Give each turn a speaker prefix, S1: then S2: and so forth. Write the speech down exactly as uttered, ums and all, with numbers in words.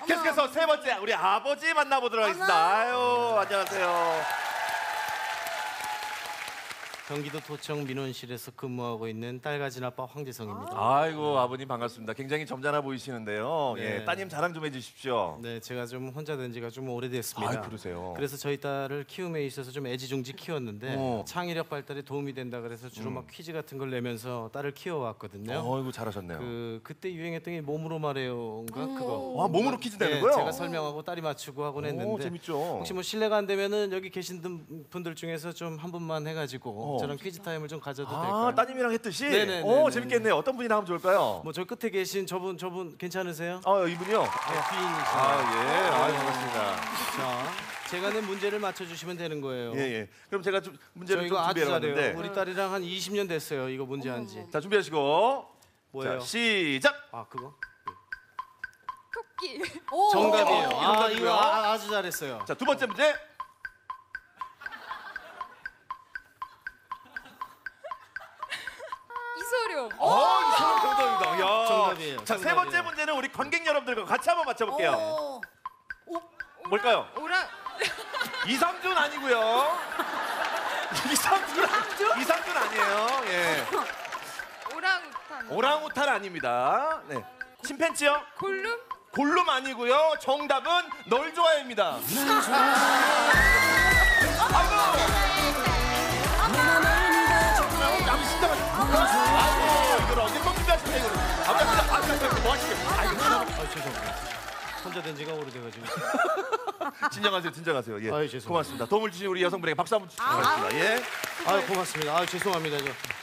S1: 계속해서 세 번째 우리 아버지 만나보도록 하겠습니다. 아유, 안녕하세요.
S2: 경기도 도청 민원실에서 근무하고 있는 딸 가진 아빠 황재성입니다.
S1: 아이고, 아버님 반갑습니다. 굉장히 점잖아 보이시는데요.
S2: 네.
S1: 예, 따님 자랑 좀 해주십시오.
S2: 네, 제가 좀 혼자 된 지가 좀 오래됐습니다.
S1: 아, 그러세요.
S2: 그래서 저희 딸을 키움에 있어서 좀 애지중지 키웠는데
S1: 어.
S2: 창의력 발달에 도움이 된다 그래서 주로 막 퀴즈 같은 걸 내면서 딸을 키워왔거든요.
S1: 어이구, 잘하셨네요.
S2: 그 그때 유행했던 게 몸으로 말해요인가 그거.
S1: 와, 몸으로 퀴즈 내는
S2: 네,
S1: 거요?
S2: 제가 설명하고 딸이 맞추고 하곤
S1: 오,
S2: 했는데
S1: 재밌죠.
S2: 혹시 뭐 실례가 안 되면은 여기 계신 분- 분들 중에서 좀 한 분만 해가지고
S1: 어.
S2: 저랑 퀴즈 타임을 좀 가져도
S1: 아,
S2: 될까요?
S1: 따님이랑 했듯이?
S2: 네네네네.
S1: 오, 재밌겠네요. 어떤 분이나 하면 좋을까요?
S2: 뭐 저 끝에 계신 저분 저분 괜찮으세요?
S1: 어, 이분이요?
S2: 귀인이시죠.
S1: 아, 예. 아, 반갑습니다.
S2: 자, 제가 낸 문제를 맞춰주시면 되는 거예요.
S1: 예, 예. 그럼 제가 좀
S2: 저
S1: 문제를
S2: 이거
S1: 좀
S2: 아주
S1: 준비해
S2: 잘해요.
S1: 봤는데.
S2: 우리 딸이랑 한 이십 년 됐어요. 이거 문제 한지.
S1: 자, 준비하시고.
S2: 뭐예요?
S1: 자, 시작.
S2: 아 그거?
S3: 토끼.
S2: 정답이에요.
S1: 어,
S2: 아
S1: 정답이고요.
S2: 이거 아, 아주 잘했어요.
S1: 자, 두 번째 문제.
S3: 이소룡.
S1: 어, 이소룡 정답입니다. 야.
S2: 정답이에요.
S1: 자, 세
S2: 정답이에요.
S1: 번째 문제는 우리 관객 여러분들과 같이 한번 맞춰볼게요. 뭘까요?
S3: 오라.
S1: 이상준 아니고요. 이상준 이상준? 이상준 아니에요. 예.
S3: 오랑우탄.
S1: 오랑우탄 아닙니다. 네. 침팬지요?
S3: 골룸.
S1: 골룸 아니고요. 정답은 널 좋아해입니다. 아이고. 아버지 진짜 맛있어. 아이고, 이걸 언제 또 준비하셨냐 이거를. 아버지 진짜 아버지 뭐 하시게? 아이고,
S2: 아 죄송합니다. 혼자 된 지가 오래돼가지고.
S1: 진정하세요, 진정하세요. 예.
S2: 아유, 죄송합니다.
S1: 고맙습니다. 도움을 주신 우리 여성분에게 박수 한번 주시기 바랍니다. 예.
S2: 아 고맙습니다. 아 죄송합니다. 저.